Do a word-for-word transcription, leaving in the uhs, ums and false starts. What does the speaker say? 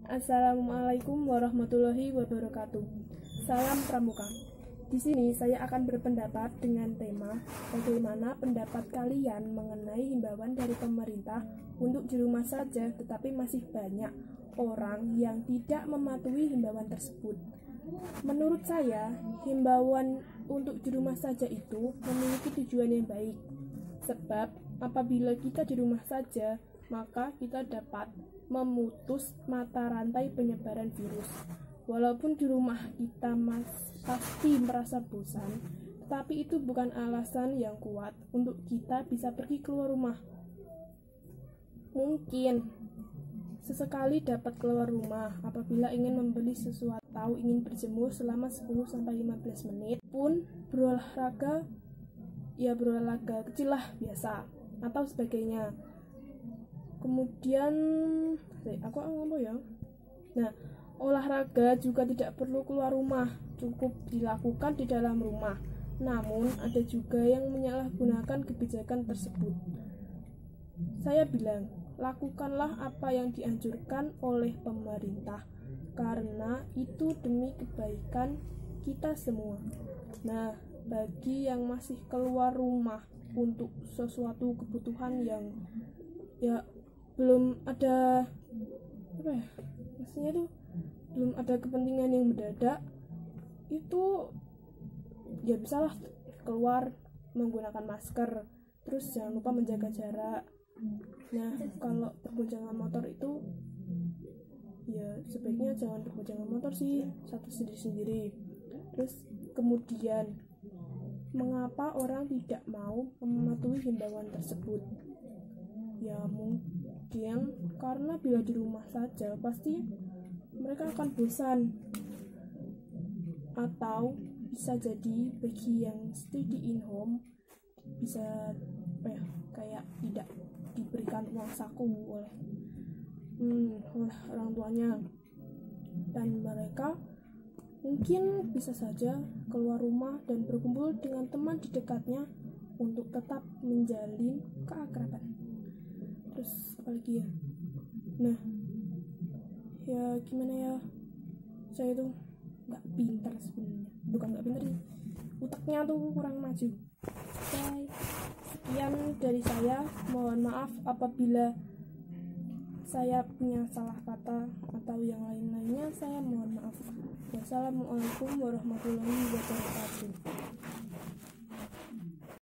Assalamualaikum warahmatullahi wabarakatuh. Salam Pramuka. Di sini saya akan berpendapat dengan tema bagaimana pendapat kalian mengenai himbauan dari pemerintah untuk di rumah saja, tetapi masih banyak orang yang tidak mematuhi himbauan tersebut. Menurut saya, himbauan untuk di rumah saja itu memiliki tujuan yang baik. Sebab apabila kita di rumah saja, maka kita dapat memutus mata rantai penyebaran virus. Walaupun di rumah kita mas, pasti merasa bosan, tetapi itu bukan alasan yang kuat untuk kita bisa pergi keluar rumah. Mungkin sesekali dapat keluar rumah apabila ingin membeli sesuatu atau ingin berjemur selama sepuluh sampai lima belas menit, pun berolahraga, ya berolahraga kecil lah biasa atau sebagainya. Kemudian aku ngomong ya. Nah, olahraga juga tidak perlu keluar rumah, cukup dilakukan di dalam rumah. Namun ada juga yang menyalahgunakan kebijakan tersebut. Saya bilang, lakukanlah apa yang dianjurkan oleh pemerintah, karena itu demi kebaikan kita semua. Nah, bagi yang masih keluar rumah untuk sesuatu kebutuhan yang ya belum ada apa ya, maksudnya tuh belum ada kepentingan yang mendadak, itu ya bisalah keluar menggunakan masker, terus jangan lupa menjaga jarak. Nah, kalau berboncengan motor itu ya sebaiknya jangan berboncengan motor sih, satu sendiri-sendiri. Terus kemudian, mengapa orang tidak mau mematuhi himbauan tersebut? Ya mungkin karena bila di rumah saja pasti mereka akan bosan, atau bisa jadi bagi yang stay in home bisa eh, kayak tidak diberikan uang saku oleh hmm, oleh orang tuanya, dan mereka mungkin bisa saja keluar rumah dan berkumpul dengan teman di dekatnya untuk tetap menjalin keakraban. Terus apalagi ya, nah ya gimana ya, saya tuh nggak pintar sebenarnya, bukan nggak pintar sih, otaknya tuh kurang maju. Oke, sekian dari saya, mohon maaf apabila saya punya salah kata atau yang lain-lainnya, saya mohon maaf. Wassalamualaikum warahmatullahi wabarakatuh.